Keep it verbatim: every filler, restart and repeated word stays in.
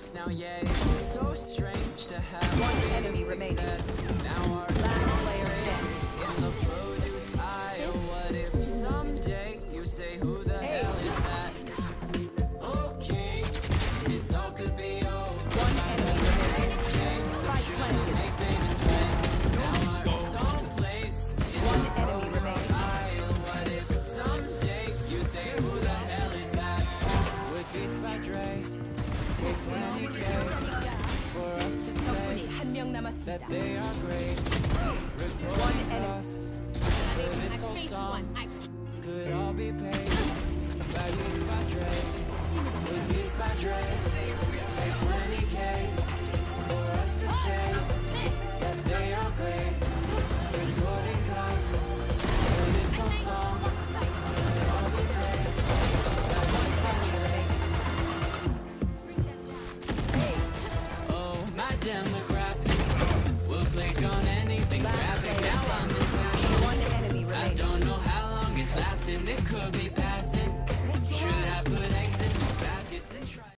us now, yeah. It's so strange to have One a bit enemy of remaining. success. Now our Last song player plays in the produce aisle. What if someday you say, who the hell is that? Okay, this all could be over. One enemy remaining. So Spike should we planted. make famous friends? Now our song plays in One the enemy produce remaining. aisle. What if someday you say, who the hell is that? With Beats by Dre, it's twenty K for us to say 적군이 한 명 that 남았습니다. they are great. One Recording enemy. costs for this whole song could all be paid by Beats by Dre. With Beats by Dre, pay twenty K for us to say that they are great. Recording costs for this whole song could all be paid by Beats by Dre. Oh, my demographic will click on anything graphic. Now I'm in fashion. One enemy I remaining. don't know how long it's lasting. It could be passing. Should I put eggs in the baskets and try?